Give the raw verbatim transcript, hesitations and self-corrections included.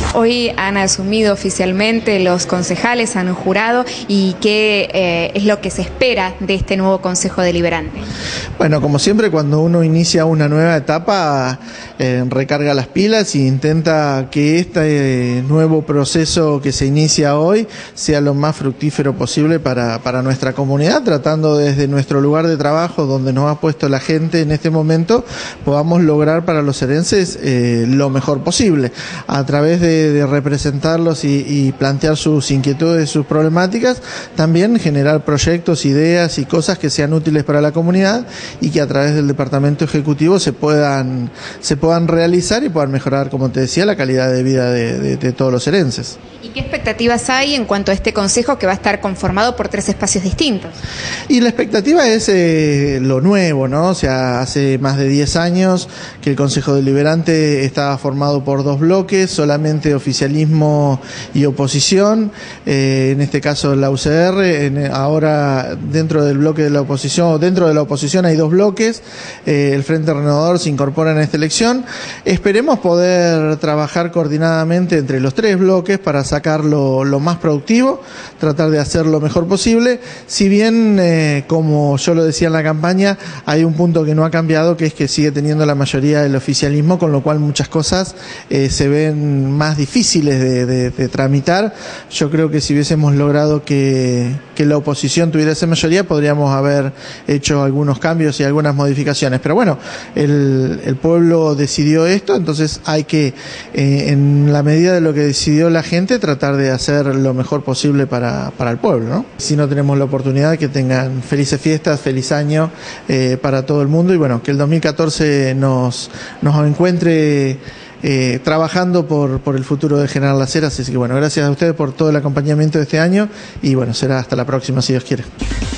Hoy han asumido oficialmente los concejales, han jurado, y qué eh, es lo que se espera de este nuevo Consejo Deliberante. Bueno, como siempre, cuando uno inicia una nueva etapa, eh, recarga las pilas e intenta que este eh, nuevo proceso que se inicia hoy sea lo más fructífero posible para, para nuestra comunidad, tratando desde nuestro lugar de trabajo, donde nos ha puesto la gente en este momento, podamos lograr para los herenses eh, lo mejor posible, a través de de representarlos y, y plantear sus inquietudes, sus problemáticas, también generar proyectos, ideas y cosas que sean útiles para la comunidad y que a través del Departamento Ejecutivo se puedan, se puedan realizar y puedan mejorar, como te decía, la calidad de vida de, de, de todos los herenses. ¿Y qué expectativas hay en cuanto a este consejo que va a estar conformado por tres espacios distintos? Y la expectativa es eh, lo nuevo, ¿no? O sea, hace más de diez años que el Consejo Deliberante estaba formado por dos bloques, solamente oficialismo y oposición, eh, en este caso la U C R, en, ahora dentro del bloque de la oposición, dentro de la oposición hay dos bloques, eh, el Frente Renovador se incorpora en esta elección. Esperemos poder trabajar coordinadamente entre los tres bloques para sacar lo, lo más productivo, tratar de hacer lo mejor posible, si bien, eh, como yo lo decía en la campaña, hay un punto que no ha cambiado, que es que sigue teniendo la mayoría del oficialismo, con lo cual muchas cosas eh, se ven más difíciles de, de, de tramitar. Yo creo que si hubiésemos logrado que, que la oposición tuviera esa mayoría, podríamos haber hecho algunos cambios y algunas modificaciones, pero bueno, el, el pueblo decidió esto, entonces hay que, eh, en la medida de lo que decidió la gente, tratar de hacer lo mejor posible para, para el pueblo, ¿no? Si no tenemos la oportunidad, que tengan felices fiestas, feliz año eh, para todo el mundo, y bueno, que el dos mil catorce nos, nos encuentre eh, trabajando por, por el futuro de General Las Heras. Así que bueno, gracias a ustedes por todo el acompañamiento de este año y bueno, será hasta la próxima si Dios quiere.